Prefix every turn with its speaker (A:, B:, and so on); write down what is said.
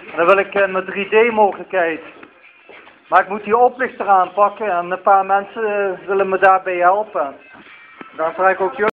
A: En dan wil ik mijn 3D mogelijkheid. Maar ik moet die oplichter aanpakken en een paar mensen willen me daarbij helpen. Daar vraag ik ook jullie.